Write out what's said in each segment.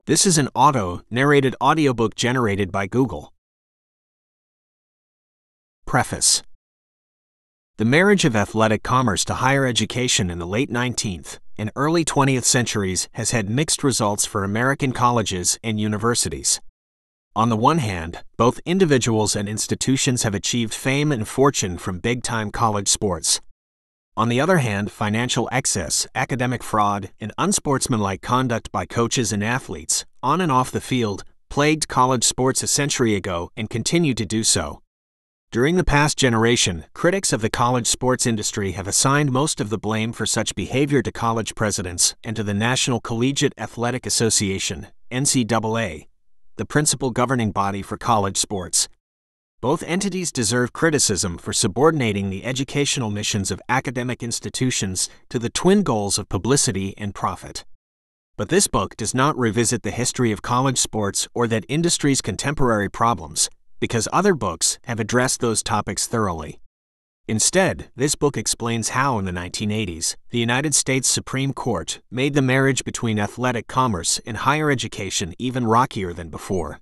This is an narrated audiobook generated by Google. Preface. The marriage of athletic commerce to higher education in the late 19th and early 20th centuries has had mixed results for American colleges and universities. On the one hand, both individuals and institutions have achieved fame and fortune from big-time college sports. On the other hand, financial excess, academic fraud, and unsportsmanlike conduct by coaches and athletes, on and off the field, plagued college sports a century ago and continue to do so. During the past generation, critics of the college sports industry have assigned most of the blame for such behavior to college presidents and to the National Collegiate Athletic Association, NCAA, the principal governing body for college sports. Both entities deserve criticism for subordinating the educational missions of academic institutions to the twin goals of publicity and profit. But this book does not revisit the history of college sports or that industry's contemporary problems, because other books have addressed those topics thoroughly. Instead, this book explains how in the 1980s, the United States Supreme Court made the marriage between athletic commerce and higher education even rockier than before.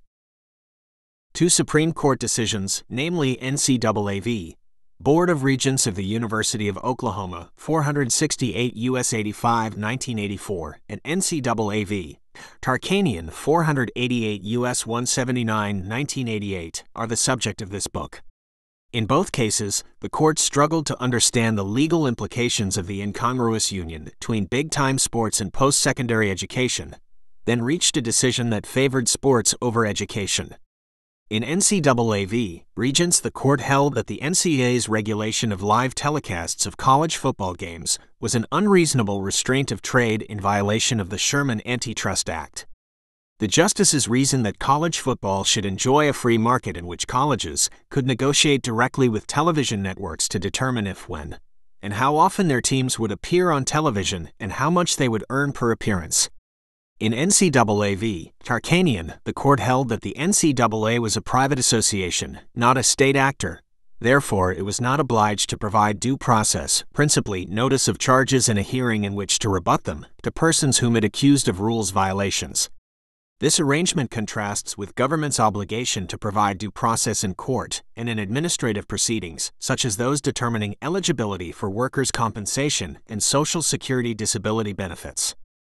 Two Supreme Court decisions, namely NCAA v. Board of Regents of the University of Oklahoma, 468 U.S. 85, 1984, and NCAA v. Tarkanian, 488 U.S. 179, 1988, are the subject of this book. In both cases, the court struggled to understand the legal implications of the incongruous union between big-time sports and post-secondary education, then reached a decision that favored sports over education. In NCAA v. Regents, the court held that the NCAA's regulation of live telecasts of college football games was an unreasonable restraint of trade in violation of the Sherman Antitrust Act. The justices reasoned that college football should enjoy a free market in which colleges could negotiate directly with television networks to determine if, when, and how often their teams would appear on television and how much they would earn per appearance. In NCAA v. Tarkanian, the court held that the NCAA was a private association, not a state actor. Therefore, it was not obliged to provide due process, principally notice of charges and a hearing in which to rebut them, to persons whom it accused of rules violations. This arrangement contrasts with government's obligation to provide due process in court and in administrative proceedings, such as those determining eligibility for workers' compensation and Social Security disability benefits.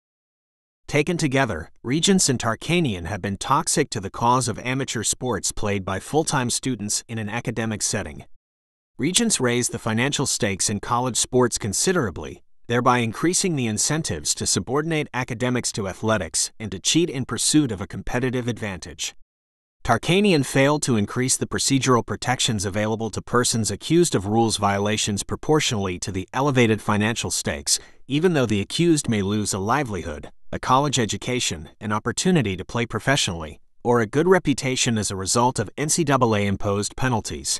Taken together, Regents and Tarkanian have been toxic to the cause of amateur sports played by full-time students in an academic setting. Regents raised the financial stakes in college sports considerably, thereby increasing the incentives to subordinate academics to athletics and to cheat in pursuit of a competitive advantage. Tarkanian failed to increase the procedural protections available to persons accused of rules violations proportionally to the elevated financial stakes, even though the accused may lose a livelihood, a college education, an opportunity to play professionally, or a good reputation as a result of NCAA-imposed penalties.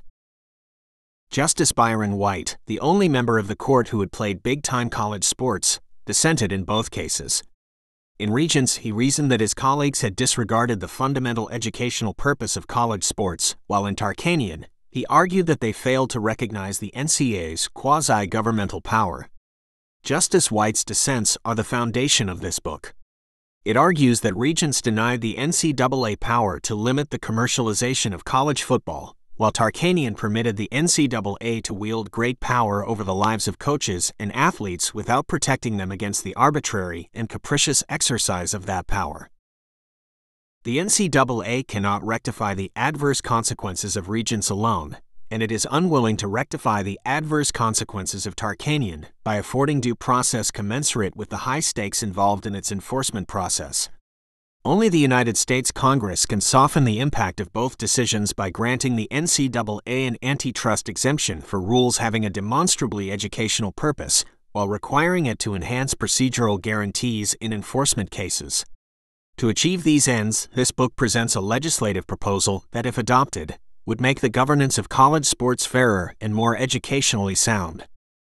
Justice Byron White, the only member of the court who had played big-time college sports, dissented in both cases. In Regents, he reasoned that his colleagues had disregarded the fundamental educational purpose of college sports, while in Tarkanian, he argued that they failed to recognize the NCAA's quasi-governmental power. Justice White's dissents are the foundation of this book. It argues that Regents denied the NCAA power to limit the commercialization of college football, while Tarkanian permitted the NCAA to wield great power over the lives of coaches and athletes without protecting them against the arbitrary and capricious exercise of that power. The NCAA cannot rectify the adverse consequences of Regents alone, and it is unwilling to rectify the adverse consequences of Tarkanian by affording due process commensurate with the high stakes involved in its enforcement process. Only the United States Congress can soften the impact of both decisions by granting the NCAA an antitrust exemption for rules having a demonstrably educational purpose, while requiring it to enhance procedural guarantees in enforcement cases. To achieve these ends, this book presents a legislative proposal that, if adopted, would make the governance of college sports fairer and more educationally sound.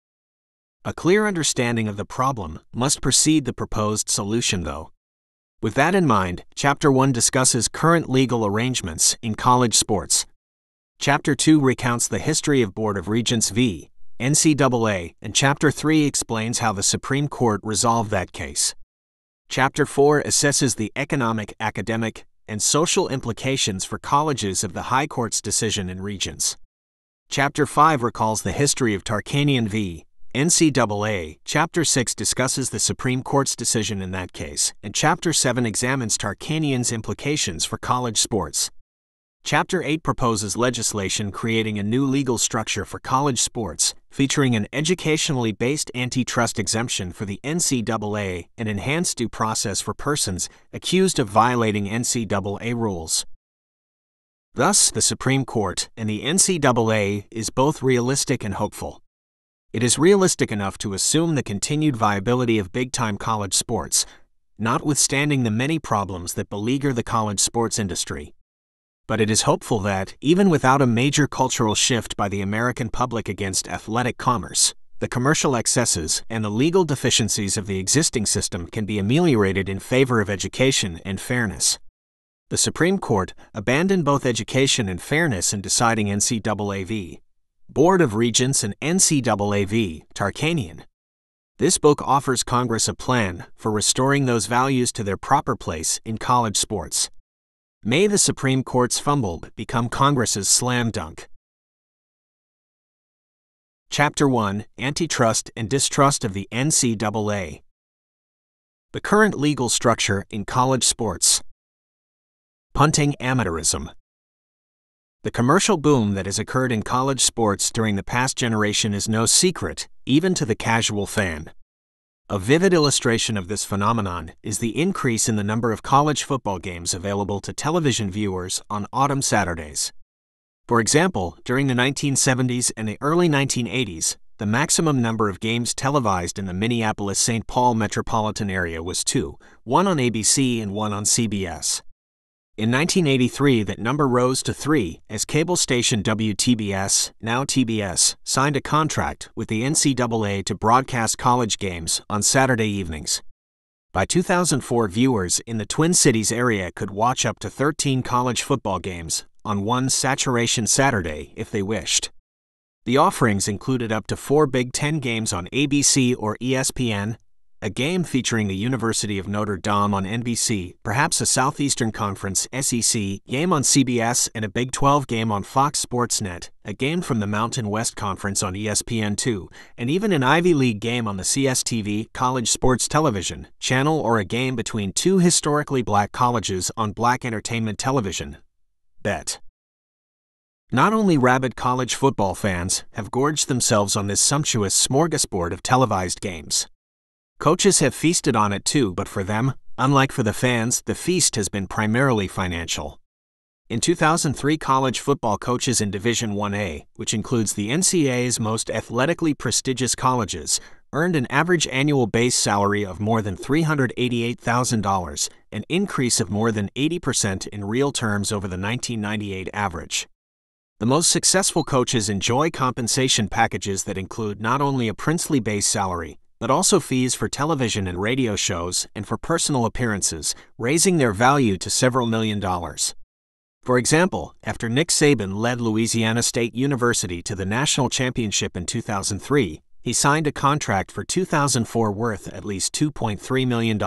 A clear understanding of the problem must precede the proposed solution, though. With that in mind, Chapter 1 discusses current legal arrangements in college sports. Chapter 2 recounts the history of Board of Regents v. NCAA, and Chapter 3 explains how the Supreme Court resolved that case. Chapter 4 assesses the economic, academic, and social implications for colleges of the High Court's decision in Regents. Chapter 5 recalls the history of Tarkanian v. NCAA. Chapter 6 discusses the Supreme Court's decision in that case, and Chapter 7 examines Tarkanian's implications for college sports. Chapter 8 proposes legislation creating a new legal structure for college sports, featuring an educationally based antitrust exemption for the NCAA and enhanced due process for persons accused of violating NCAA rules. Thus, the Supreme Court and the NCAA is both realistic and hopeful. It is realistic enough to assume the continued viability of big-time college sports, notwithstanding the many problems that beleaguer the college sports industry. But it is hopeful that, even without a major cultural shift by the American public against athletic commerce, the commercial excesses and the legal deficiencies of the existing system can be ameliorated in favor of education and fairness. The Supreme Court abandoned both education and fairness in deciding NCAA v. Board of Regents and NCAA v. Tarkanian. This book offers Congress a plan for restoring those values to their proper place in college sports. May the Supreme Court's fumble become Congress's slam dunk. Chapter 1: Antitrust and Distrust of the NCAA. The current legal structure in college sports. Punting amateurism. The commercial boom that has occurred in college sports during the past generation is no secret, even to the casual fan. A vivid illustration of this phenomenon is the increase in the number of college football games available to television viewers on autumn Saturdays. For example, during the 1970s and the early 1980s, the maximum number of games televised in the Minneapolis-St. Paul metropolitan area was 2, one on ABC and one on CBS. In 1983, that number rose to 3 as cable station WTBS, now TBS, signed a contract with the NCAA to broadcast college games on Saturday evenings. By 2004, viewers in the Twin Cities area could watch up to 13 college football games on one saturation Saturday if they wished. The offerings included up to 4 Big Ten games on ABC or ESPN, a game featuring the University of Notre Dame on NBC, perhaps a Southeastern Conference (SEC) game on CBS, and a Big 12 game on Fox Sports Net, a game from the Mountain West Conference on ESPN2, and even an Ivy League game on the CSTV College Sports Television channel, or a game between 2 historically black colleges on Black Entertainment Television. Bet. Not only rabid college football fans have gorged themselves on this sumptuous smorgasbord of televised games. Coaches have feasted on it too, but for them, unlike for the fans, the feast has been primarily financial. In 2003, college football coaches in Division 1A, which includes the NCAA's most athletically prestigious colleges, earned an average annual base salary of more than $388,000, an increase of more than 80% in real terms over the 1998 average. The most successful coaches enjoy compensation packages that include not only a princely base salary, but also fees for television and radio shows and for personal appearances, raising their value to several $million. For example, after Nick Saban led Louisiana State University to the national championship in 2003, he signed a contract for 2004 worth at least $2.3 million.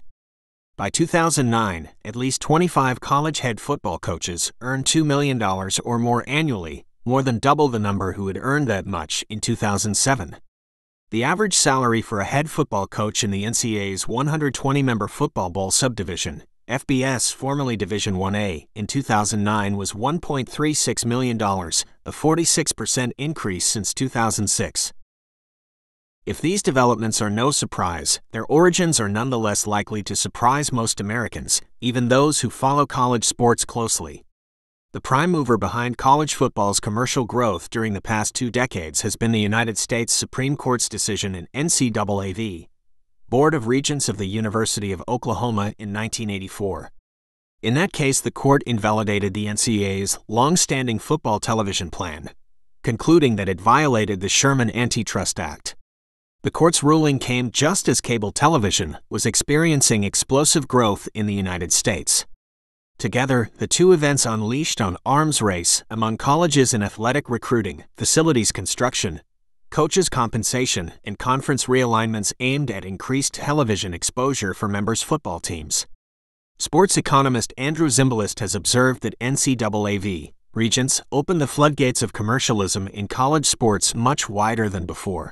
By 2009, at least 25 college head football coaches earned $2 million or more annually, more than double the number who had earned that much in 2007. The average salary for a head football coach in the NCAA's 120-member Football Bowl subdivision, FBS, formerly Division 1A, in 2009 was $1.36 million, a 46% increase since 2006. If these developments are no surprise, their origins are nonetheless likely to surprise most Americans, even those who follow college sports closely. The prime mover behind college football's commercial growth during the past 2 decades has been the United States Supreme Court's decision in NCAA v. Board of Regents of the University of Oklahoma in 1984. In that case, the court invalidated the NCAA's long-standing football television plan, concluding that it violated the Sherman Antitrust Act. The court's ruling came just as cable television was experiencing explosive growth in the United States. Together, the two events unleashed an arms race among colleges in athletic recruiting, facilities construction, coaches' compensation, and conference realignments aimed at increased television exposure for members' football teams. Sports economist Andrew Zimbalist has observed that NCAA Regents opened the floodgates of commercialism in college sports much wider than before.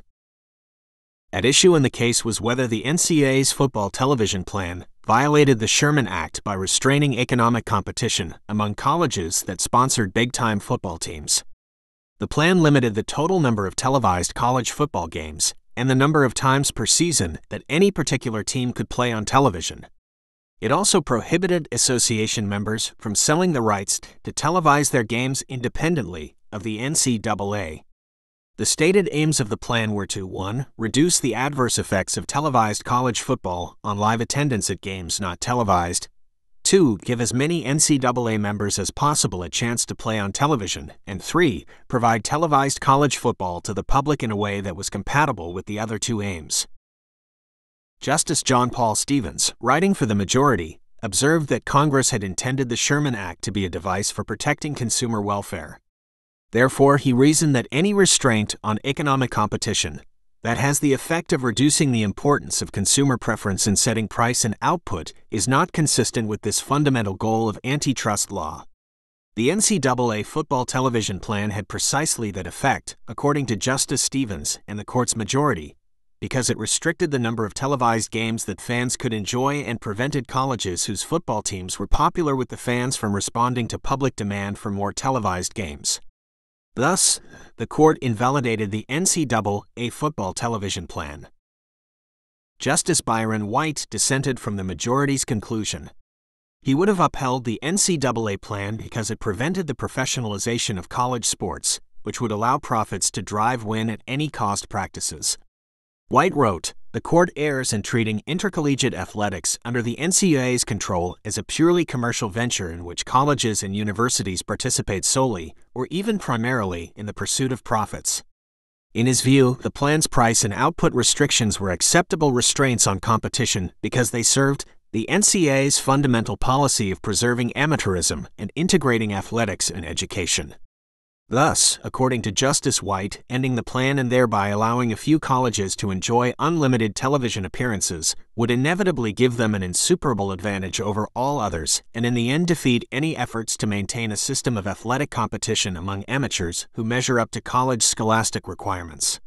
At issue in the case was whether the NCAA's football television plan violated the Sherman Act by restraining economic competition among colleges that sponsored big-time football teams. The plan limited the total number of televised college football games and the number of times per season that any particular team could play on television. It also prohibited association members from selling the rights to televise their games independently of the NCAA. The stated aims of the plan were to 1. Reduce the adverse effects of televised college football on live attendance at games not televised, 2. Give as many NCAA members as possible a chance to play on television, and 3. Provide televised college football to the public in a way that was compatible with the other two aims. Justice John Paul Stevens, writing for the majority, observed that Congress had intended the Sherman Act to be a device for protecting consumer welfare. Therefore, he reasoned that any restraint on economic competition that has the effect of reducing the importance of consumer preference in setting price and output is not consistent with this fundamental goal of antitrust law. The NCAA football television plan had precisely that effect, according to Justice Stevens and the court's majority, because it restricted the number of televised games that fans could enjoy and prevented colleges whose football teams were popular with the fans from responding to public demand for more televised games. Thus, the court invalidated the NCAA football television plan. Justice Byron White dissented from the majority's conclusion. He would have upheld the NCAA plan because it prevented the professionalization of college sports, which would allow profits to drive win-at-any-cost practices. White wrote, "The court errs in treating intercollegiate athletics under the NCAA's control as a purely commercial venture in which colleges and universities participate solely, or even primarily, in the pursuit of profits." In his view, the plan's price and output restrictions were acceptable restraints on competition because they served the NCAA's fundamental policy of preserving amateurism and integrating athletics and education. Thus, according to Justice White, ending the plan and thereby allowing a few colleges to enjoy unlimited television appearances would inevitably give them an insuperable advantage over all others and in the end defeat any efforts to maintain a system of athletic competition among amateurs who measure up to college scholastic requirements.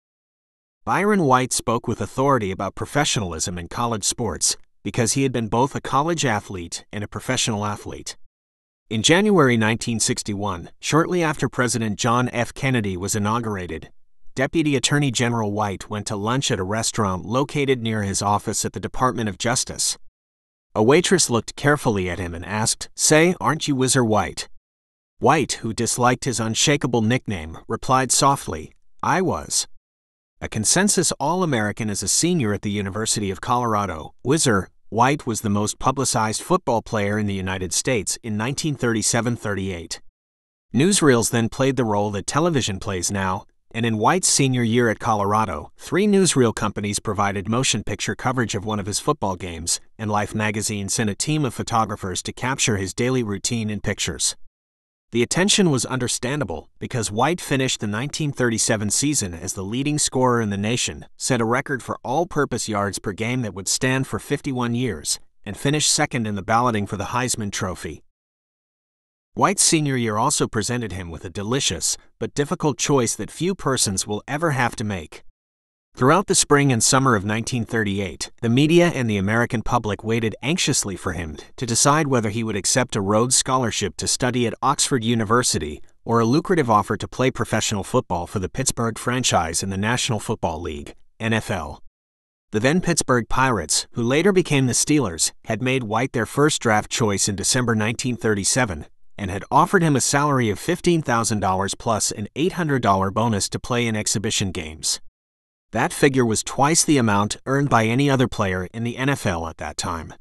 Byron White spoke with authority about professionalism in college sports because he had been both a college athlete and a professional athlete. In January 1961, shortly after President John F. Kennedy was inaugurated, Deputy Attorney General White went to lunch at a restaurant located near his office at the Department of Justice. A waitress looked carefully at him and asked, "Say, aren't you Whizzer White?" White, who disliked his unshakable nickname, replied softly, "I was." A consensus All-American as a senior at the University of Colorado, Whizzer White was the most publicized football player in the United States in 1937-38. Newsreels then played the role that television plays now, and in White's senior year at Colorado, 3 newsreel companies provided motion picture coverage of one of his football games, and Life magazine sent a team of photographers to capture his daily routine in pictures. The attention was understandable because White finished the 1937 season as the leading scorer in the nation, set a record for all-purpose yards per game that would stand for 51 years, and finished second in the balloting for the Heisman Trophy. White's senior year also presented him with a delicious but difficult choice that few persons will ever have to make. Throughout the spring and summer of 1938, the media and the American public waited anxiously for him to decide whether he would accept a Rhodes Scholarship to study at Oxford University or a lucrative offer to play professional football for the Pittsburgh franchise in the National Football League, NFL. The then Pittsburgh Pirates, who later became the Steelers, had made White their first draft choice in December 1937 and had offered him a salary of $15,000 plus an $800 bonus to play in exhibition games. That figure was twice the amount earned by any other player in the NFL at that time.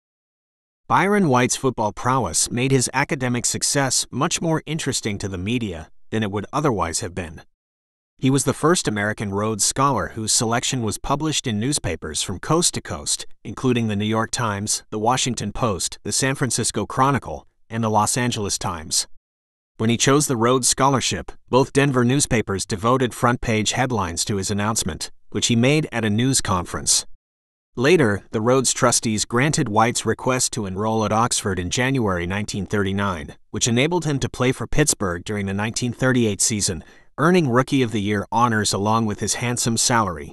Byron White's football prowess made his academic success much more interesting to the media than it would otherwise have been. He was the first American Rhodes Scholar whose selection was published in newspapers from coast to coast, including the New York Times, the Washington Post, the San Francisco Chronicle, and the Los Angeles Times. When he chose the Rhodes Scholarship, both Denver newspapers devoted front-page headlines to his announcement, which he made at a news conference. Later, the Rhodes trustees granted White's request to enroll at Oxford in January 1939, which enabled him to play for Pittsburgh during the 1938 season, earning Rookie of the Year honors along with his handsome salary.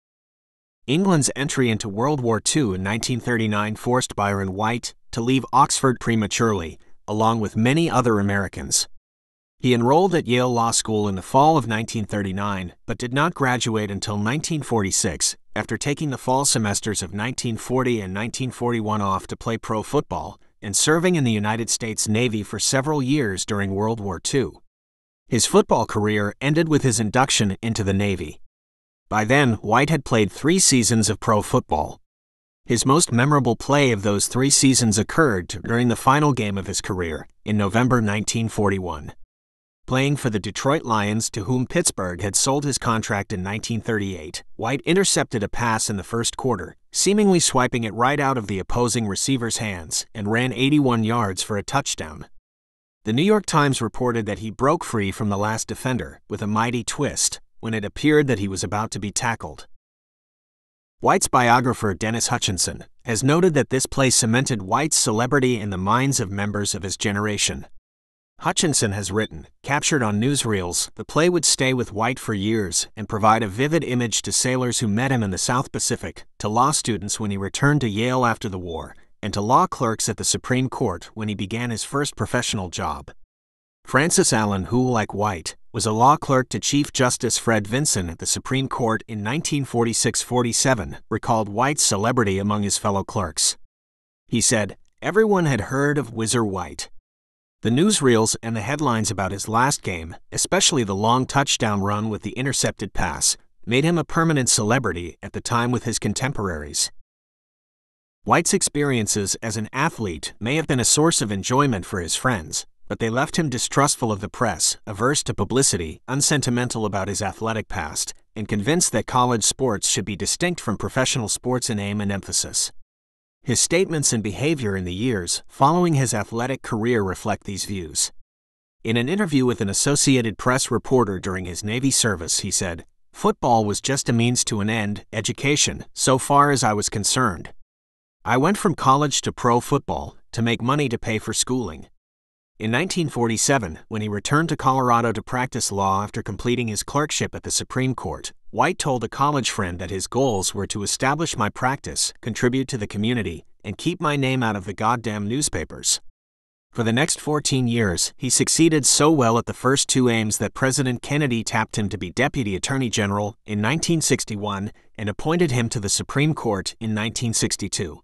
England's entry into World War II in 1939 forced Byron White to leave Oxford prematurely, along with many other Americans. He enrolled at Yale Law School in the fall of 1939, but did not graduate until 1946, after taking the fall semesters of 1940 and 1941 off to play pro football, and serving in the United States Navy for several years during World War II. His football career ended with his induction into the Navy. By then, White had played 3 seasons of pro football. His most memorable play of those 3 seasons occurred during the final game of his career, in November 1941. Playing for the Detroit Lions, to whom Pittsburgh had sold his contract in 1938, White intercepted a pass in the first quarter, seemingly swiping it right out of the opposing receiver's hands, and ran 81 yards for a touchdown. The New York Times reported that he broke free from the last defender with a mighty twist when it appeared that he was about to be tackled. White's biographer Dennis Hutchinson has noted that this play cemented White's celebrity in the minds of members of his generation. Hutchinson has written, captured on newsreels, the play would stay with White for years and provide a vivid image to sailors who met him in the South Pacific, to law students when he returned to Yale after the war, and to law clerks at the Supreme Court when he began his first professional job. Francis Allen, who, like White, was a law clerk to Chief Justice Fred Vinson at the Supreme Court in 1946-47, recalled White's celebrity among his fellow clerks. He said, "Everyone had heard of Whizzer White." The newsreels and the headlines about his last game, especially the long touchdown run with the intercepted pass, made him a permanent celebrity at the time with his contemporaries. White's experiences as an athlete may have been a source of enjoyment for his friends, but they left him distrustful of the press, averse to publicity, unsentimental about his athletic past, and convinced that college sports should be distinct from professional sports in aim and emphasis. His statements and behavior in the years following his athletic career reflect these views. In an interview with an Associated Press reporter during his Navy service, he said, "Football was just a means to an end, education, so far as I was concerned. I went from college to pro football to make money to pay for schooling." In 1947, when he returned to Colorado to practice law after completing his clerkship at the Supreme Court, White told a college friend that his goals were to establish my practice, contribute to the community, and keep my name out of the goddamn newspapers. For the next 14 years, he succeeded so well at the first 2 aims that President Kennedy tapped him to be Deputy Attorney General in 1961 and appointed him to the Supreme Court in 1962.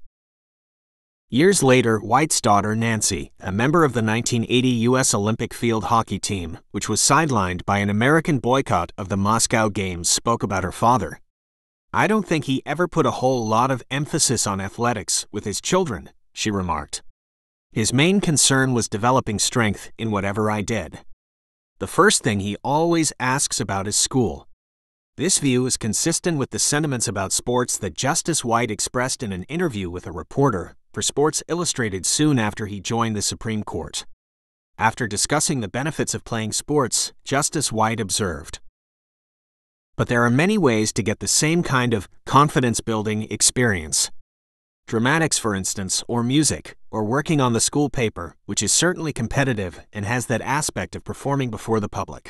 Years later, White's daughter, Nancy, a member of the 1980 U.S. Olympic field hockey team, which was sidelined by an American boycott of the Moscow Games, spoke about her father. "I don't think he ever put a whole lot of emphasis on athletics with his children," she remarked. "His main concern was developing strength in whatever I did. The first thing he always asks about is school." This view is consistent with the sentiments about sports that Justice White expressed in an interview with a reporter for Sports Illustrated soon after he joined the Supreme Court. After discussing the benefits of playing sports, Justice White observed, "But there are many ways to get the same kind of confidence-building experience. Dramatics, for instance, or music, or working on the school paper, which is certainly competitive and has that aspect of performing before the public."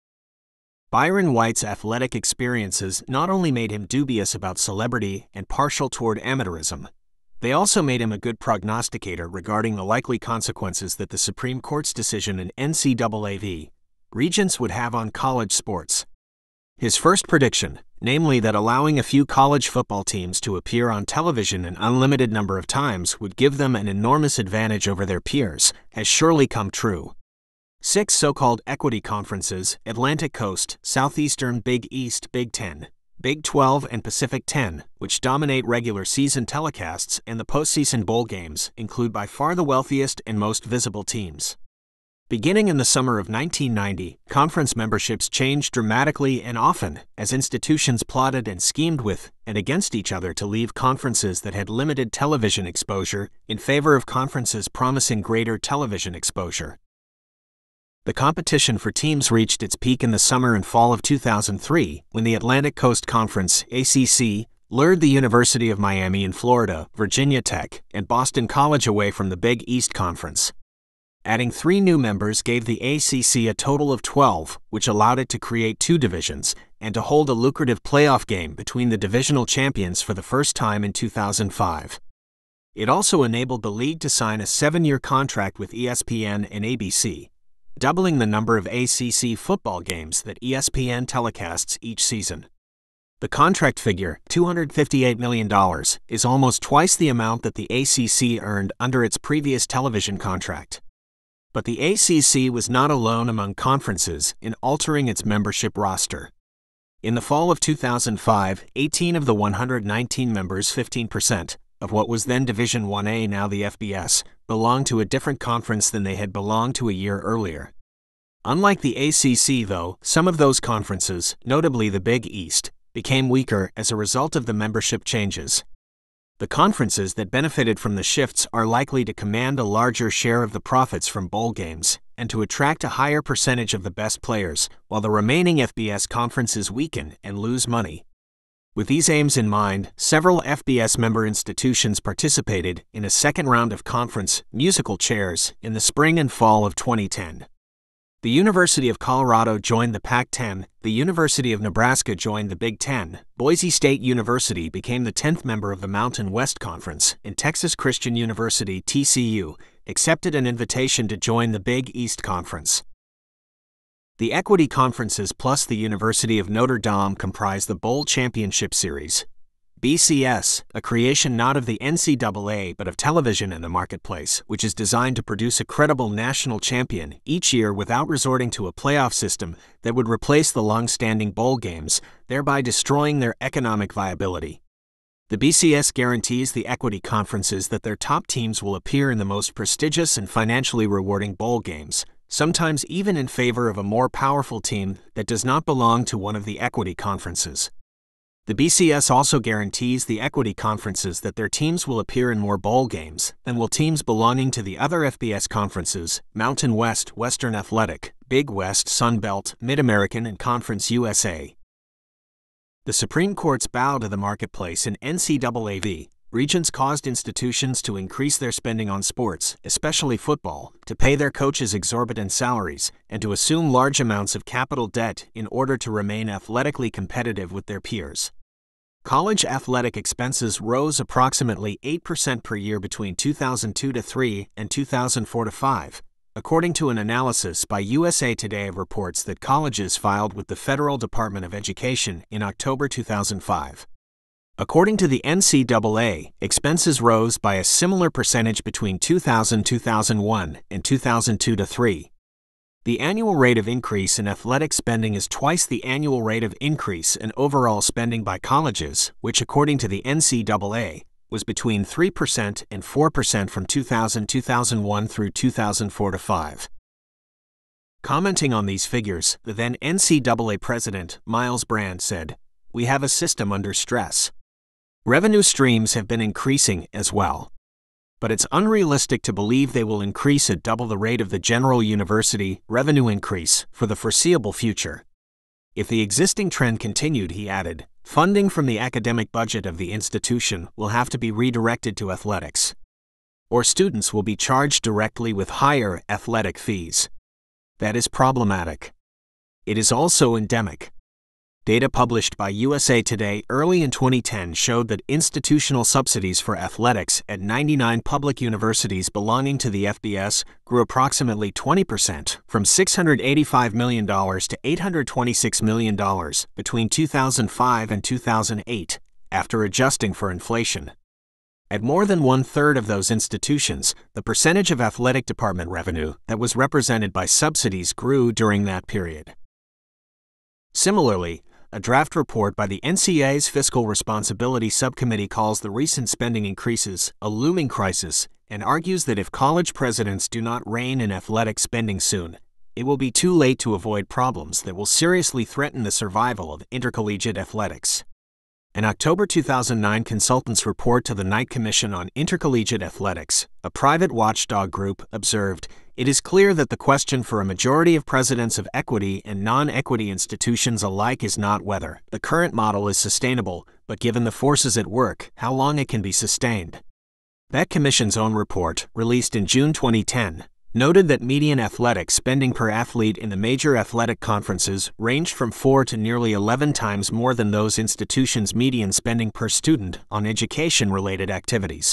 Byron White's athletic experiences not only made him dubious about celebrity and partial toward amateurism, they also made him a good prognosticator regarding the likely consequences that the Supreme Court's decision in NCAA v. Regents would have on college sports. His first prediction, namely that allowing a few college football teams to appear on television an unlimited number of times would give them an enormous advantage over their peers, has surely come true. 6 so-called equity conferences, Atlantic Coast, Southeastern, Big East, Big Ten, Big 12, and Pacific 10, which dominate regular season telecasts and the postseason bowl games, include by far the wealthiest and most visible teams. Beginning in the summer of 1990, conference memberships changed dramatically and often as institutions plotted and schemed with and against each other to leave conferences that had limited television exposure in favor of conferences promising greater television exposure. The competition for teams reached its peak in the summer and fall of 2003 when the Atlantic Coast Conference (ACC) lured the University of Miami in Florida, Virginia Tech, and Boston College away from the Big East Conference. Adding 3 new members gave the ACC a total of 12, which allowed it to create 2 divisions and to hold a lucrative playoff game between the divisional champions for the first time in 2005. It also enabled the league to sign a 7-year contract with ESPN and ABC, doubling the number of ACC football games that ESPN telecasts each season. The contract figure, $258 million, is almost twice the amount that the ACC earned under its previous television contract. But the ACC was not alone among conferences in altering its membership roster. In the fall of 2005, 18 of the 119 members, 15%, of what was then Division 1A, now the FBS, belonged to a different conference than they had belonged to a year earlier. Unlike the ACC, though, some of those conferences, notably the Big East, became weaker as a result of the membership changes. The conferences that benefited from the shifts are likely to command a larger share of the profits from bowl games and to attract a higher percentage of the best players, while the remaining FBS conferences weaken and lose money. With these aims in mind, several FBS member institutions participated in a second round of conference musical chairs in the spring and fall of 2010. The University of Colorado joined the Pac-10, the University of Nebraska joined the Big Ten, Boise State University became the 10th member of the Mountain West Conference, and Texas Christian University (TCU) accepted an invitation to join the Big East Conference. The equity conferences plus the University of Notre Dame comprise the Bowl Championship Series, BCS, a creation not of the NCAA but of television in the marketplace, which is designed to produce a credible national champion each year without resorting to a playoff system that would replace the long-standing bowl games, thereby destroying their economic viability. The BCS guarantees the equity conferences that their top teams will appear in the most prestigious and financially rewarding bowl games, sometimes even in favor of a more powerful team that does not belong to one of the equity conferences. The BCS also guarantees the equity conferences that their teams will appear in more bowl games than will teams belonging to the other FBS conferences, Mountain West, Western Athletic, Big West, Sun Belt, Mid-American, and Conference USA. The Supreme Court's bow to the marketplace in NCAA v. Regents caused institutions to increase their spending on sports, especially football, to pay their coaches exorbitant salaries, and to assume large amounts of capital debt in order to remain athletically competitive with their peers. College athletic expenses rose approximately 8% per year between 2002-3 and 2004-5, according to an analysis by USA Today of reports that colleges filed with the Federal Department of Education in October 2005. According to the NCAA, expenses rose by a similar percentage between 2000-2001 and 2002-3. The annual rate of increase in athletic spending is twice the annual rate of increase in overall spending by colleges, which according to the NCAA, was between 3% and 4% from 2000-2001 through 2004-5. Commenting on these figures, the then NCAA president, Miles Brand, said, "We have a system under stress. Revenue streams have been increasing as well. But it's unrealistic to believe they will increase at double the rate of the general university revenue increase for the foreseeable future. If the existing trend continued," he added, "funding from the academic budget of the institution will have to be redirected to athletics. Or students will be charged directly with higher athletic fees. That is problematic. It is also endemic." Data published by USA Today early in 2010 showed that institutional subsidies for athletics at 99 public universities belonging to the FBS grew approximately 20%, from $685 million to $826 million between 2005 and 2008, after adjusting for inflation. At more than one-third of those institutions, the percentage of athletic department revenue that was represented by subsidies grew during that period. Similarly, a draft report by the NCAA's Fiscal Responsibility Subcommittee calls the recent spending increases a looming crisis and argues that if college presidents do not rein in athletic spending soon, it will be too late to avoid problems that will seriously threaten the survival of intercollegiate athletics. An October 2009 consultant's report to the Knight Commission on Intercollegiate Athletics, a private watchdog group, observed, "It is clear that the question for a majority of presidents of equity and non-equity institutions alike is not whether the current model is sustainable, but given the forces at work, how long it can be sustained." That commission's own report, released in June 2010, noted that median athletic spending per athlete in the major athletic conferences ranged from 4 to nearly 11 times more than those institutions' median spending per student on education-related activities.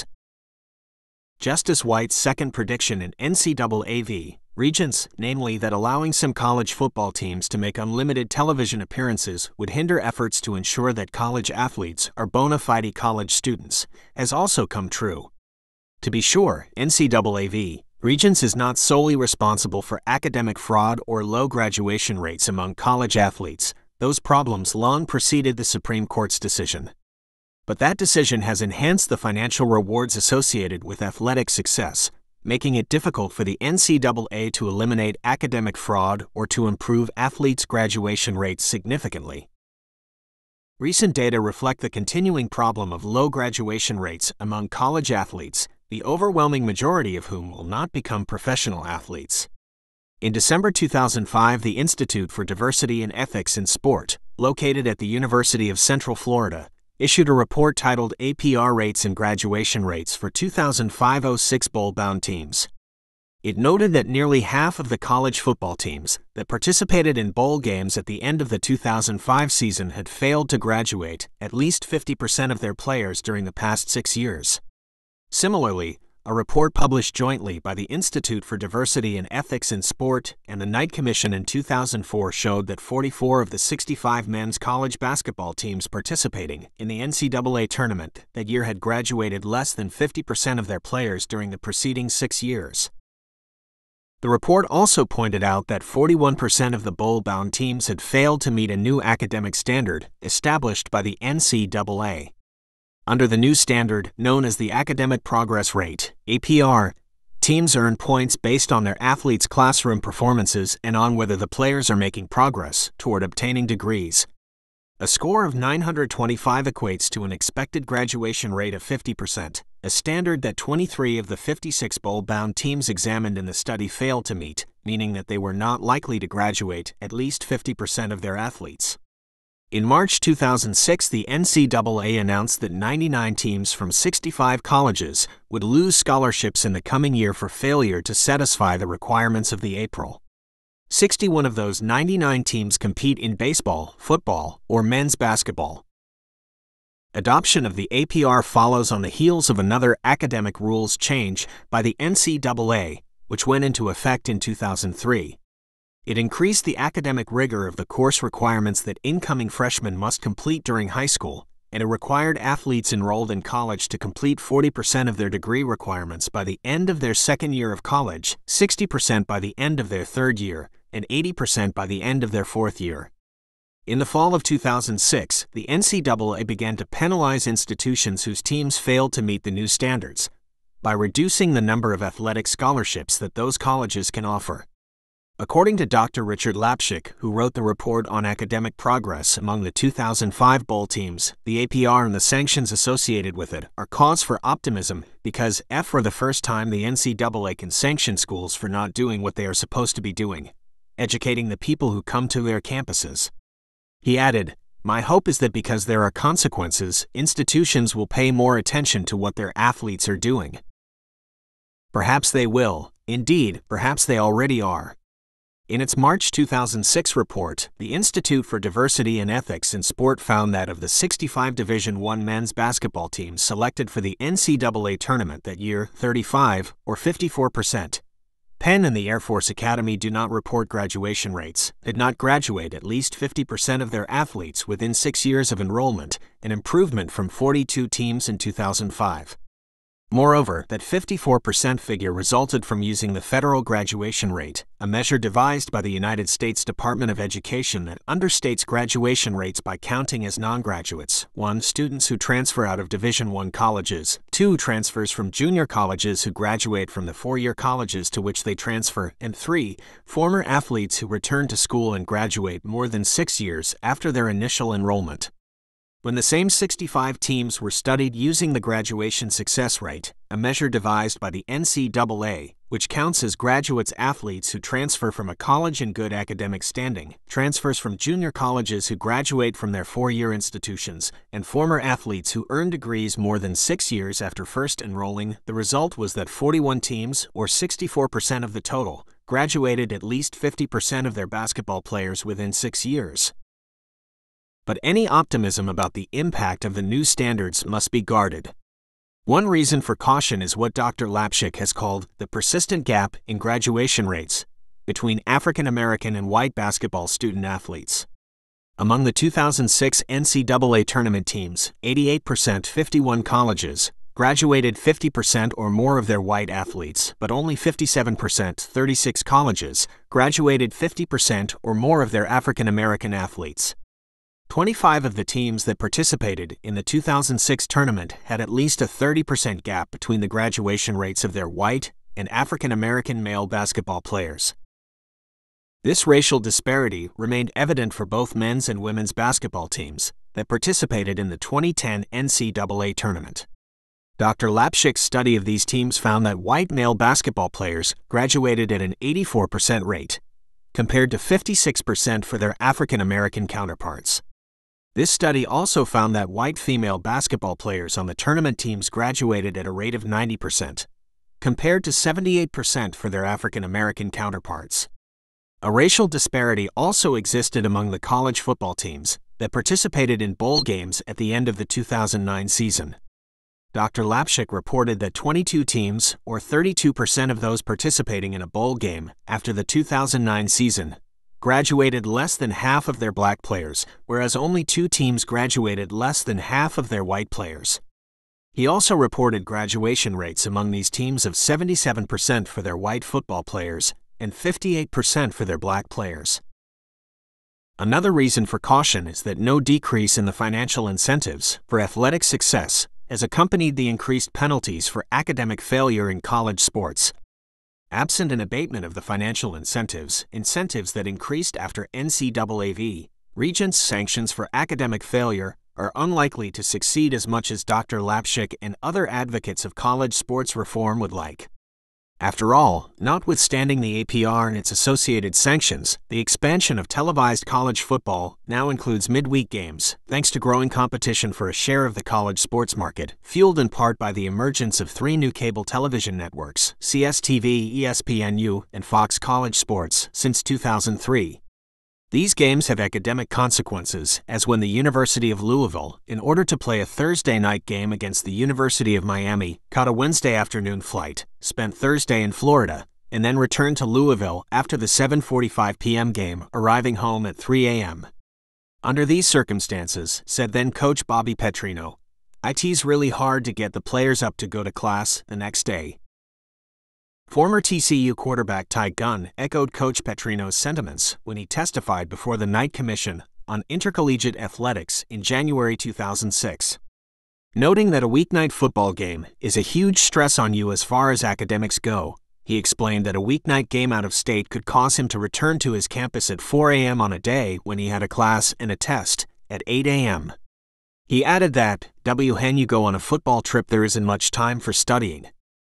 Justice White's second prediction in NCAA v. Regents, namely that allowing some college football teams to make unlimited television appearances would hinder efforts to ensure that college athletes are bona fide college students, has also come true. To be sure, NCAA v. Regents is not solely responsible for academic fraud or low graduation rates among college athletes. Those problems long preceded the Supreme Court's decision. But that decision has enhanced the financial rewards associated with athletic success, making it difficult for the NCAA to eliminate academic fraud or to improve athletes' graduation rates significantly. Recent data reflect the continuing problem of low graduation rates among college athletes, the overwhelming majority of whom will not become professional athletes. In December 2005, the Institute for Diversity and Ethics in Sport, located at the University of Central Florida, issued a report titled APR Rates and Graduation Rates for 2005-06 bowl-bound teams. It noted that nearly half of the college football teams that participated in bowl games at the end of the 2005 season had failed to graduate at least 50% of their players during the past 6 years. Similarly, a report published jointly by the Institute for Diversity and Ethics in Sport and the Knight Commission in 2004 showed that 44 of the 65 men's college basketball teams participating in the NCAA tournament that year had graduated less than 50% of their players during the preceding 6 years. The report also pointed out that 41% of the bowl-bound teams had failed to meet a new academic standard established by the NCAA. Under the new standard, known as the Academic Progress Rate, APR, teams earn points based on their athletes' classroom performances and on whether the players are making progress toward obtaining degrees. A score of 925 equates to an expected graduation rate of 50%, a standard that 23 of the 56 bowl-bound teams examined in the study failed to meet, meaning that they were not likely to graduate at least 50% of their athletes. In March 2006, the NCAA announced that 99 teams from 65 colleges would lose scholarships in the coming year for failure to satisfy the requirements of the April. 61 of those 99 teams compete in baseball, football, or men's basketball. Adoption of the APR follows on the heels of another academic rules change by the NCAA, which went into effect in 2003. It increased the academic rigor of the course requirements that incoming freshmen must complete during high school, and it required athletes enrolled in college to complete 40% of their degree requirements by the end of their second year of college, 60% by the end of their third year, and 80% by the end of their fourth year. In the fall of 2006, the NCAA began to penalize institutions whose teams failed to meet the new standards by reducing the number of athletic scholarships that those colleges can offer. According to Dr. Richard Lapchick, who wrote the report on academic progress among the 2005 bowl teams, the APR and the sanctions associated with it are cause for optimism because for the first time the NCAA can sanction schools for not doing what they are supposed to be doing, educating the people who come to their campuses. He added, "My hope is that because there are consequences, institutions will pay more attention to what their athletes are doing." Perhaps they will. Indeed, perhaps they already are. In its March 2006 report, the Institute for Diversity and Ethics in Sport found that of the 65 Division I men's basketball teams selected for the NCAA tournament that year, 35, or 54%, Penn and the Air Force Academy do not report graduation rates, did not graduate at least 50% of their athletes within 6 years of enrollment, an improvement from 42 teams in 2005. Moreover, that 54% figure resulted from using the federal graduation rate, a measure devised by the United States Department of Education that understates graduation rates by counting as non-graduates: 1. Students who transfer out of Division I colleges, 2. Transfers from junior colleges who graduate from the four-year colleges to which they transfer, and 3. Former athletes who return to school and graduate more than 6 years after their initial enrollment. When the same 65 teams were studied using the graduation success rate, a measure devised by the NCAA, which counts as graduates athletes who transfer from a college in good academic standing, transfers from junior colleges who graduate from their four-year institutions, and former athletes who earn degrees more than 6 years after first enrolling, the result was that 41 teams, or 64% of the total, graduated at least 50% of their basketball players within 6 years. But any optimism about the impact of the new standards must be guarded. One reason for caution is what Dr. Lapchick has called the persistent gap in graduation rates between African American and white basketball student athletes. Among the 2006 NCAA tournament teams, 88%, 51 colleges, graduated 50% or more of their white athletes, but only 57%, 36 colleges, graduated 50% or more of their African American athletes. 25 of the teams that participated in the 2006 tournament had at least a 30% gap between the graduation rates of their white and African American male basketball players. This racial disparity remained evident for both men's and women's basketball teams that participated in the 2010 NCAA tournament. Dr. Lapchick's study of these teams found that white male basketball players graduated at an 84% rate, compared to 56% for their African American counterparts. This study also found that white female basketball players on the tournament teams graduated at a rate of 90%, compared to 78% for their African American counterparts. A racial disparity also existed among the college football teams that participated in bowl games at the end of the 2009 season. Dr. Lapchick reported that 22 teams, or 32% of those participating in a bowl game after the 2009 season, graduated less than half of their black players, whereas only 2 teams graduated less than half of their white players. He also reported graduation rates among these teams of 77% for their white football players and 58% for their black players. Another reason for caution is that no decrease in the financial incentives for athletic success has accompanied the increased penalties for academic failure in college sports. Absent an abatement of the financial incentives that increased after NCAA v. Regents sanctions for academic failure are unlikely to succeed as much as Dr. Lapchick and other advocates of college sports reform would like. After all, notwithstanding the APR and its associated sanctions, the expansion of televised college football now includes midweek games, thanks to growing competition for a share of the college sports market, fueled in part by the emergence of 3 new cable television networks, CSTV, ESPNU, and Fox College Sports, since 2003. These games have academic consequences, as when the University of Louisville, in order to play a Thursday night game against the University of Miami, caught a Wednesday afternoon flight, spent Thursday in Florida, and then returned to Louisville after the 7:45 p.m. game, arriving home at 3 a.m. Under these circumstances, said then coach Bobby Petrino, "It's really hard to get the players up to go to class the next day." Former TCU quarterback Ty Gunn echoed Coach Petrino's sentiments when he testified before the Knight Commission on Intercollegiate Athletics in January 2006. Noting that a weeknight football game is a huge stress on you as far as academics go, he explained that a weeknight game out of state could cause him to return to his campus at 4 a.m. on a day when he had a class and a test at 8 a.m. He added that, when you go on a football trip there isn't much time for studying.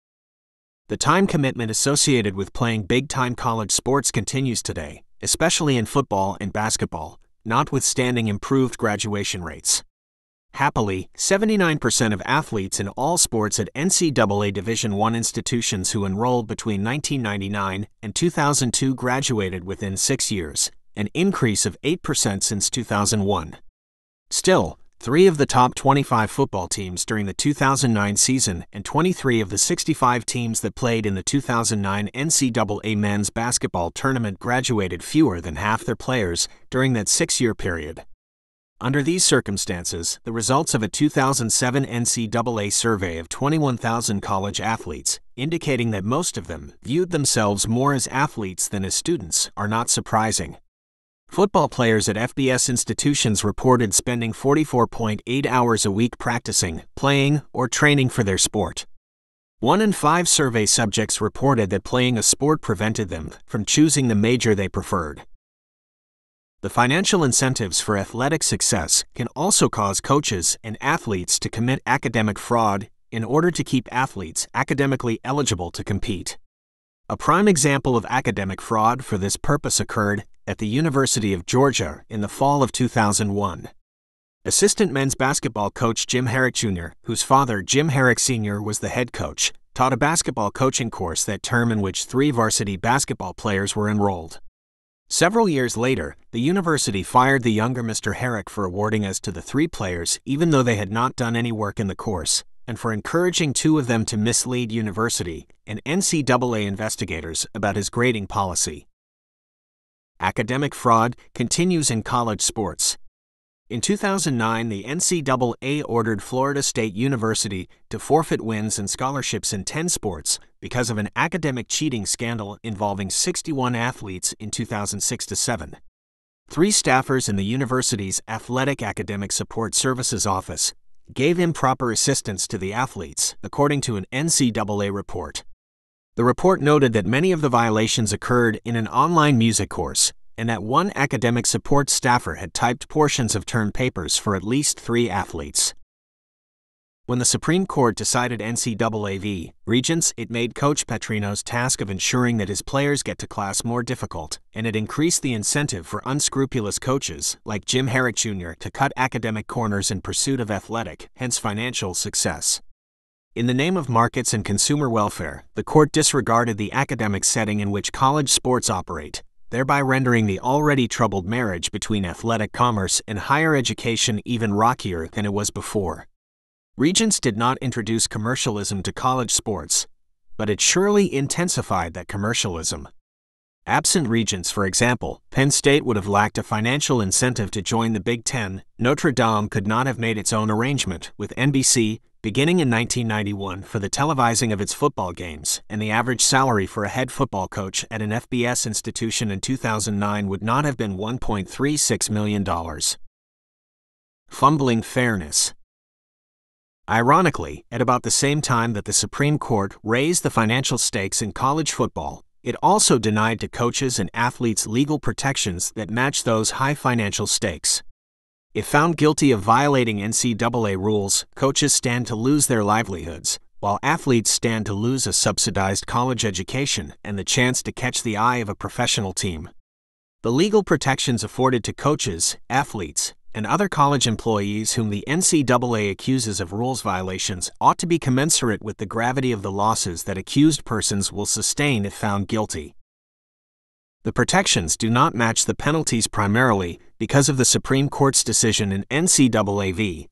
The time commitment associated with playing big-time college sports continues today, especially in football and basketball, notwithstanding improved graduation rates. Happily, 79% of athletes in all sports at NCAA Division I institutions who enrolled between 1999 and 2002 graduated within 6 years, an increase of 8% since 2001. Still, 3 of the top 25 football teams during the 2009 season and 23 of the 65 teams that played in the 2009 NCAA men's basketball tournament graduated fewer than half their players during that 6-year period. Under these circumstances, the results of a 2007 NCAA survey of 21,000 college athletes, indicating that most of them viewed themselves more as athletes than as students, are not surprising. Football players at FBS institutions reported spending 44.8 hours a week practicing, playing, or training for their sport. 1 in 5 survey subjects reported that playing a sport prevented them from choosing the major they preferred. The financial incentives for athletic success can also cause coaches and athletes to commit academic fraud in order to keep athletes academically eligible to compete. A prime example of academic fraud for this purpose occurred at the University of Georgia in the fall of 2001. Assistant men's basketball coach Jim Herrick Jr., whose father, Jim Herrick Sr., was the head coach, taught a basketball coaching course that term in which 3 varsity basketball players were enrolled. Several years later, the university fired the younger Mr. Herrick for awarding as to the 3 players even though they had not done any work in the course, and for encouraging 2 of them to mislead university and NCAA investigators about his grading policy. Academic fraud continues in college sports. In 2009, the NCAA ordered Florida State University to forfeit wins and scholarships in 10 sports because of an academic cheating scandal involving 61 athletes in 2006-07. 3 staffers in the university's Athletic Academic Support Services Office gave improper assistance to the athletes, according to an NCAA report. The report noted that many of the violations occurred in an online music course, and that one academic support staffer had typed portions of term papers for at least 3 athletes. When the Supreme Court decided NCAA v. Regents, it made Coach Petrino's task of ensuring that his players get to class more difficult, and it increased the incentive for unscrupulous coaches, like Jim Herrick Jr., to cut academic corners in pursuit of athletic, hence financial, success. In the name of markets and consumer welfare, the court disregarded the academic setting in which college sports operate, thereby rendering the already troubled marriage between athletic commerce and higher education even rockier than it was before. Regents did not introduce commercialism to college sports, but it surely intensified that commercialism. Absent Regents, for example, Penn State would have lacked a financial incentive to join the Big Ten. Notre Dame could not have made its own arrangement with NBC, beginning in 1991, for the televising of its football games, and the average salary for a head football coach at an FBS institution in 2009 would not have been $1.36 million. Fumbling fairness. Ironically, at about the same time that the Supreme Court raised the financial stakes in college football, it also denied to coaches and athletes legal protections that match those high financial stakes. If found guilty of violating NCAA rules, coaches stand to lose their livelihoods, while athletes stand to lose a subsidized college education and the chance to catch the eye of a professional team. The legal protections afforded to coaches, athletes, and other college employees whom the NCAA accuses of rules violations ought to be commensurate with the gravity of the losses that accused persons will sustain if found guilty. The protections do not match the penalties primarily because of the Supreme Court's decision in NCAA v.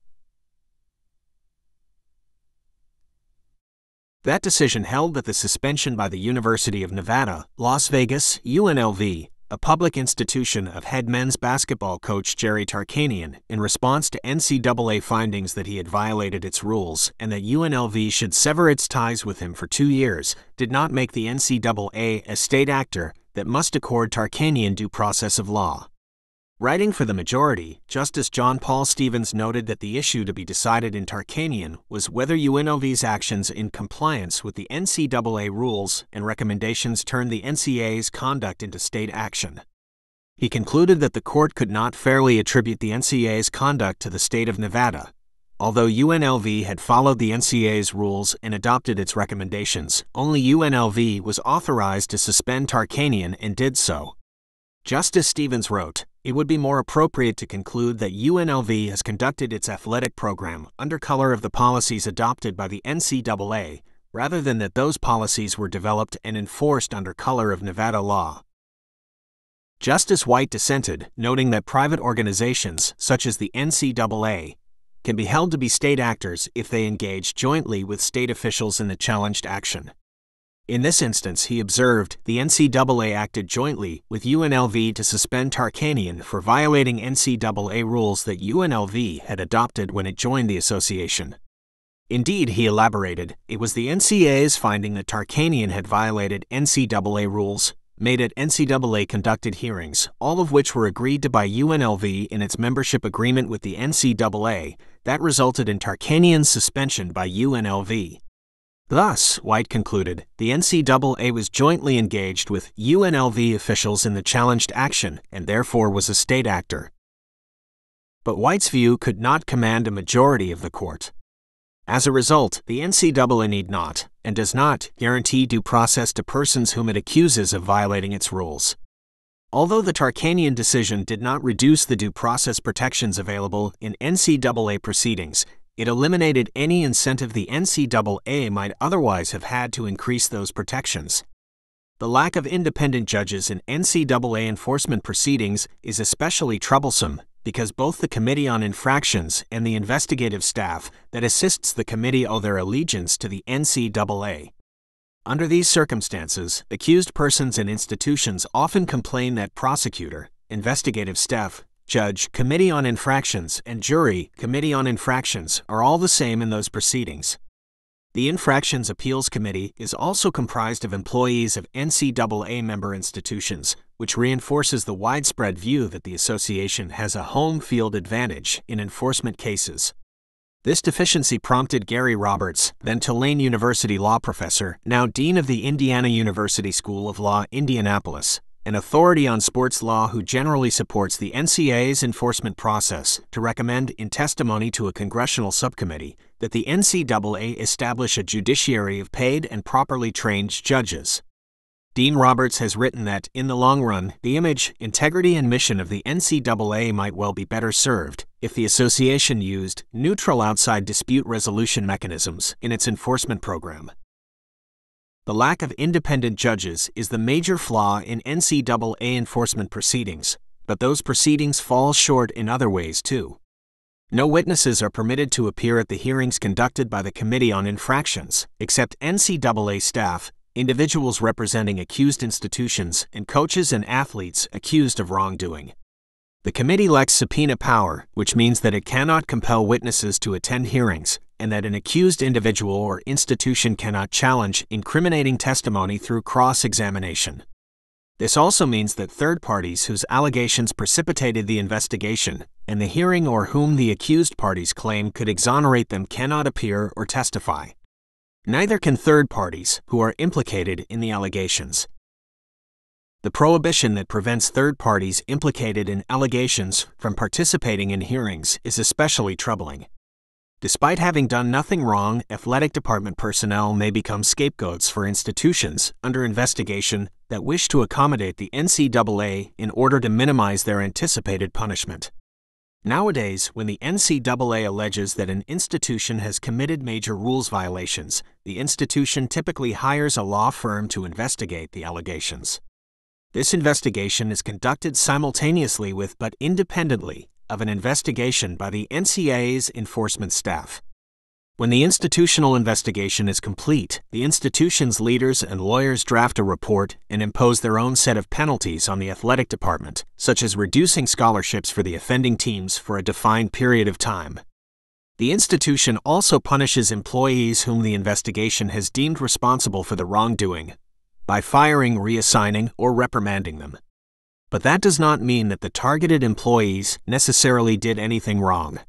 That decision held that the suspension by the University of Nevada, Las Vegas, UNLV, a public institution, of head men's basketball coach Jerry Tarkanian in response to NCAA findings that he had violated its rules and that UNLV should sever its ties with him for 2 years, did not make the NCAA a state actor that must accord Tarkanian due process of law. Writing for the majority, Justice John Paul Stevens noted that the issue to be decided in Tarkanian was whether UNLV's actions in compliance with the NCAA rules and recommendations turned the NCAA's conduct into state action. He concluded that the court could not fairly attribute the NCAA's conduct to the state of Nevada. Although UNLV had followed the NCAA's rules and adopted its recommendations, only UNLV was authorized to suspend Tarkanian and did so. Justice Stevens wrote, "It would be more appropriate to conclude that UNLV has conducted its athletic program under color of the policies adopted by the NCAA, rather than that those policies were developed and enforced under color of Nevada law." Justice White dissented, noting that private organizations, such as the NCAA, can be held to be state actors if they engage jointly with state officials in the challenged action. In this instance, he observed, the NCAA acted jointly with UNLV to suspend Tarkanian for violating NCAA rules that UNLV had adopted when it joined the association. Indeed, he elaborated, it was the NCAA's finding that Tarkanian had violated NCAA rules, made at NCAA-conducted hearings, all of which were agreed to by UNLV in its membership agreement with the NCAA, that resulted in Tarkanian's suspension by UNLV. Thus, White concluded, the NCAA was jointly engaged with UNLV officials in the challenged action and therefore was a state actor. But White's view could not command a majority of the court. As a result, the NCAA need not, and does not, guarantee due process to persons whom it accuses of violating its rules. Although the Tarkanian decision did not reduce the due process protections available in NCAA proceedings, it eliminated any incentive the NCAA might otherwise have had to increase those protections. The lack of independent judges in NCAA enforcement proceedings is especially troublesome because both the Committee on Infractions and the investigative staff that assists the committee owe their allegiance to the NCAA. Under these circumstances, accused persons and institutions often complain that prosecutor, investigative staff, judge, Committee on Infractions, and jury, Committee on Infractions, are all the same in those proceedings. The Infractions Appeals Committee is also comprised of employees of NCAA member institutions, which reinforces the widespread view that the association has a home field advantage in enforcement cases. This deficiency prompted Gary Roberts, then Tulane University law professor, now dean of the Indiana University School of Law, Indianapolis, an authority on sports law who generally supports the NCAA's enforcement process, to recommend in testimony to a congressional subcommittee that the NCAA establish a judiciary of paid and properly trained judges. Dean Roberts has written that, in the long run, the image, integrity, and mission of the NCAA might well be better served if the association used neutral outside dispute resolution mechanisms in its enforcement program. The lack of independent judges is the major flaw in NCAA enforcement proceedings, but those proceedings fall short in other ways too. No witnesses are permitted to appear at the hearings conducted by the Committee on Infractions, except NCAA staff, individuals representing accused institutions, and coaches and athletes accused of wrongdoing. The committee lacks subpoena power, which means that it cannot compel witnesses to attend hearings, and that an accused individual or institution cannot challenge incriminating testimony through cross-examination. This also means that third parties whose allegations precipitated the investigation and the hearing or whom the accused parties claim could exonerate them cannot appear or testify. Neither can third parties who are implicated in the allegations. The prohibition that prevents third parties implicated in allegations from participating in hearings is especially troubling. Despite having done nothing wrong, athletic department personnel may become scapegoats for institutions under investigation that wish to accommodate the NCAA in order to minimize their anticipated punishment. Nowadays, when the NCAA alleges that an institution has committed major rules violations, the institution typically hires a law firm to investigate the allegations. This investigation is conducted simultaneously with but independently of an investigation by the NCAA's enforcement staff. When the institutional investigation is complete, the institution's leaders and lawyers draft a report and impose their own set of penalties on the athletic department, such as reducing scholarships for the offending teams for a defined period of time. The institution also punishes employees whom the investigation has deemed responsible for the wrongdoing, by firing, reassigning, or reprimanding them. But that does not mean that the targeted employees necessarily did anything wrong.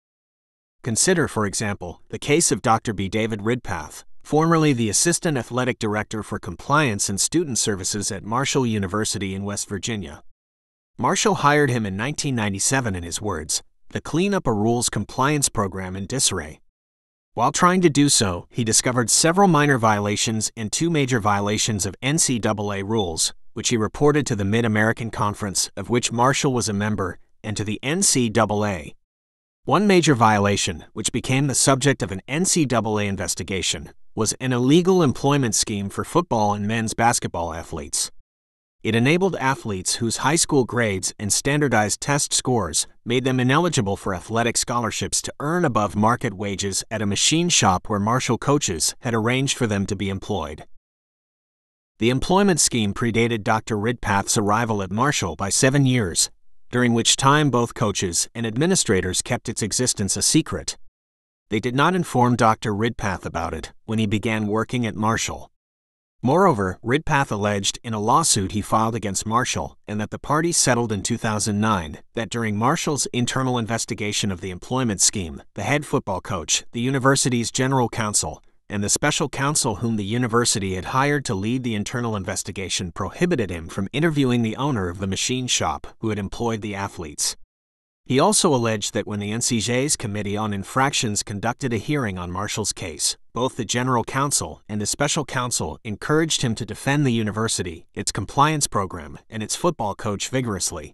Consider, for example, the case of Dr. B. David Ridpath, formerly the Assistant Athletic Director for Compliance and Student Services at Marshall University in West Virginia. Marshall hired him in 1997, in his words, to clean up a rules compliance program in disarray. While trying to do so, he discovered several minor violations and 2 major violations of NCAA rules, which he reported to the Mid-American Conference, of which Marshall was a member, and to the NCAA. One major violation, which became the subject of an NCAA investigation, was an illegal employment scheme for football and men's basketball athletes. It enabled athletes whose high school grades and standardized test scores made them ineligible for athletic scholarships to earn above market wages at a machine shop where Marshall coaches had arranged for them to be employed. The employment scheme predated Dr. Ridpath's arrival at Marshall by 7 years, during which time both coaches and administrators kept its existence a secret. They did not inform Dr. Ridpath about it when he began working at Marshall. Moreover, Ridpath alleged in a lawsuit he filed against Marshall, and that the parties settled in 2009, that during Marshall's internal investigation of the employment scheme, the head football coach, the university's general counsel, and the special counsel whom the university had hired to lead the internal investigation prohibited him from interviewing the owner of the machine shop who had employed the athletes. He also alleged that when the NCAA's Committee on Infractions conducted a hearing on Marshall's case, both the general counsel and the special counsel encouraged him to defend the university, its compliance program, and its football coach vigorously.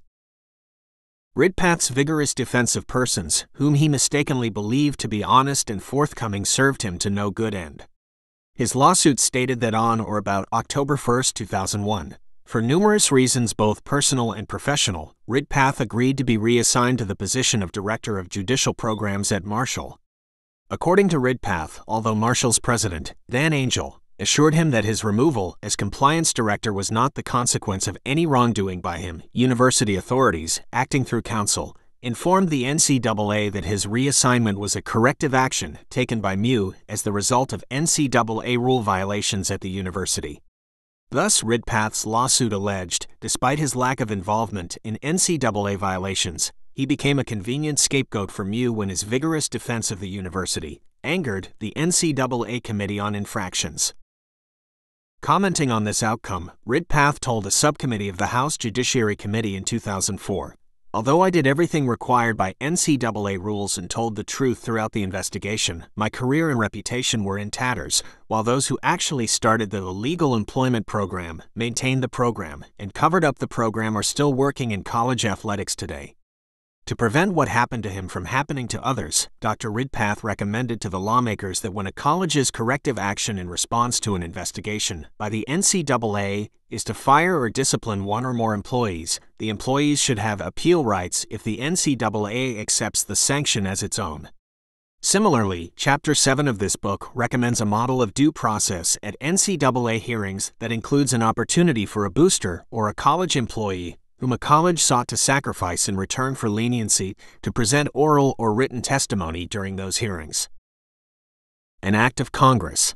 Ridpath's vigorous defense of persons, whom he mistakenly believed to be honest and forthcoming, served him to no good end. His lawsuit stated that on or about October 1, 2001, for numerous reasons both personal and professional, Ridpath agreed to be reassigned to the position of Director of Judicial Programs at Marshall. According to Ridpath, although Marshall's president, Dan Angel, assured him that his removal as compliance director was not the consequence of any wrongdoing by him, university authorities, acting through counsel, informed the NCAA that his reassignment was a corrective action taken by MU as the result of NCAA rule violations at the university. Thus, Ridpath's lawsuit alleged, despite his lack of involvement in NCAA violations, he became a convenient scapegoat for MU when his vigorous defense of the university angered the NCAA Committee on Infractions. Commenting on this outcome, Ridpath told a subcommittee of the House Judiciary Committee in 2004, "Although I did everything required by NCAA rules and told the truth throughout the investigation, my career and reputation were in tatters, while those who actually started the illegal employment program, maintained the program, and covered up the program are still working in college athletics today." To prevent what happened to him from happening to others, Dr. Ridpath recommended to the lawmakers that when a college's corrective action in response to an investigation by the NCAA is to fire or discipline one or more employees, the employees should have appeal rights if the NCAA accepts the sanction as its own. Similarly, Chapter 7 of this book recommends a model of due process at NCAA hearings that includes an opportunity for a booster or a college employee whom a college sought to sacrifice in return for leniency to present oral or written testimony during those hearings. An Act of Congress.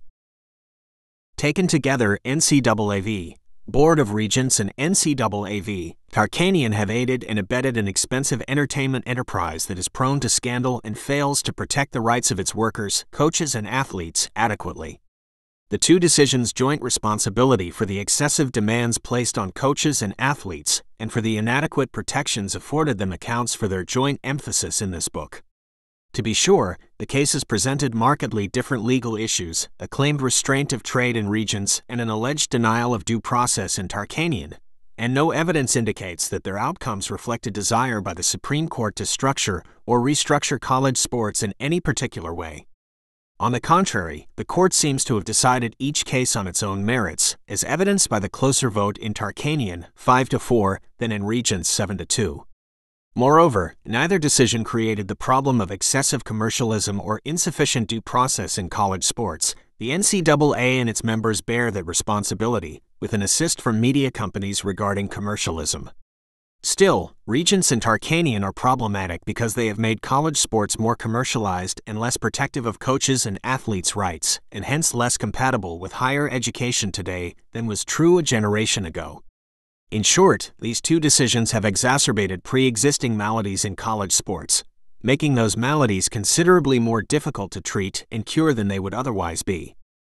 Taken together, NCAA, Board of Regents, and NCAA, Tarkanian have aided and abetted an expensive entertainment enterprise that is prone to scandal and fails to protect the rights of its workers, coaches, and athletes adequately. The two decisions' joint responsibility for the excessive demands placed on coaches and athletes, and for the inadequate protections afforded them accounts for their joint emphasis in this book. To be sure, the cases presented markedly different legal issues, a claimed restraint of trade in Regents and an alleged denial of due process in Tarkanian, and no evidence indicates that their outcomes reflect a desire by the Supreme Court to structure or restructure college sports in any particular way. On the contrary, the court seems to have decided each case on its own merits, as evidenced by the closer vote in Tarkanian 5-4 than in Regents 7-2. Moreover, neither decision created the problem of excessive commercialism or insufficient due process in college sports. The NCAA and its members bear that responsibility, with an assist from media companies regarding commercialism. Still, Regents and Tarkanian are problematic because they have made college sports more commercialized and less protective of coaches' and athletes' rights, and hence less compatible with higher education today than was true a generation ago. In short, these two decisions have exacerbated pre-existing maladies in college sports, making those maladies considerably more difficult to treat and cure than they would otherwise be.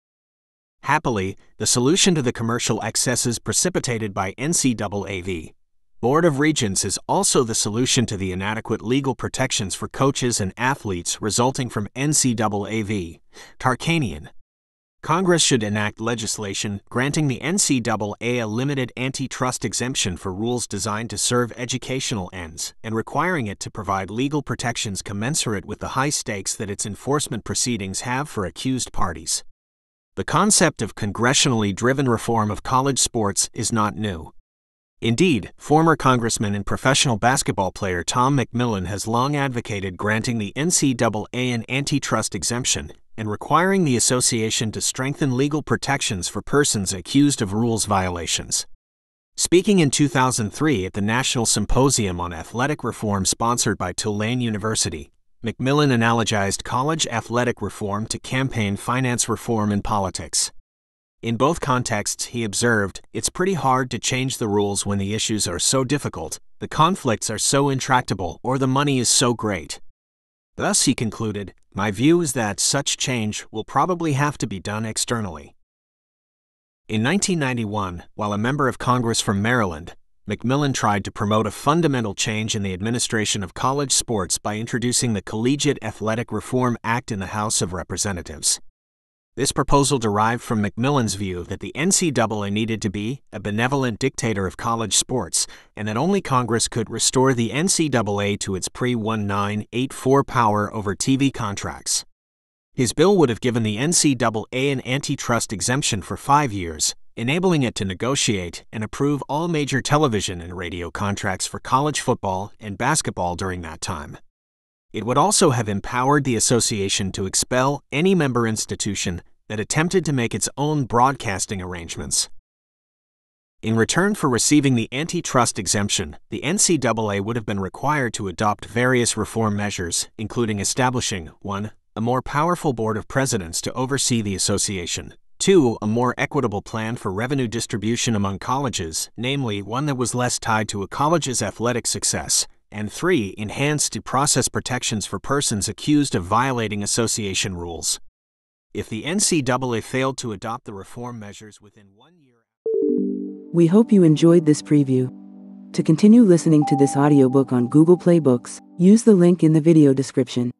Happily, the solution to the commercial excesses precipitated by NCAA Board of Regents is also the solution to the inadequate legal protections for coaches and athletes resulting from NCAA Tarkanian. Congress should enact legislation granting the NCAA a limited antitrust exemption for rules designed to serve educational ends and requiring it to provide legal protections commensurate with the high stakes that its enforcement proceedings have for accused parties. The concept of congressionally driven reform of college sports is not new. Indeed, former Congressman and professional basketball player Tom McMillan has long advocated granting the NCAA an antitrust exemption and requiring the association to strengthen legal protections for persons accused of rules violations. Speaking in 2003 at the National Symposium on Athletic Reform sponsored by Tulane University, McMillan analogized college athletic reform to campaign finance reform in politics. In both contexts, he observed, "It's pretty hard to change the rules when the issues are so difficult, the conflicts are so intractable, or the money is so great." Thus, he concluded, "My view is that such change will probably have to be done externally." In 1991, while a member of Congress from Maryland, Macmillan tried to promote a fundamental change in the administration of college sports by introducing the Collegiate Athletic Reform Act in the House of Representatives. This proposal derived from Macmillan's view that the NCAA needed to be a benevolent dictator of college sports, and that only Congress could restore the NCAA to its pre-1984 power over TV contracts. His bill would have given the NCAA an antitrust exemption for 5 years, enabling it to negotiate and approve all major television and radio contracts for college football and basketball during that time. It would also have empowered the association to expel any member institution that attempted to make its own broadcasting arrangements. In return for receiving the antitrust exemption, the NCAA would have been required to adopt various reform measures, including establishing 1. A more powerful board of presidents to oversee the association, 2. A more equitable plan for revenue distribution among colleges, namely one that was less tied to a college's athletic success, and 3. Enhanced due process protections for persons accused of violating association rules. If the NCAA failed to adopt the reform measures within 1 year... We hope you enjoyed this preview. To continue listening to this audiobook on Google Play Books, use the link in the video description.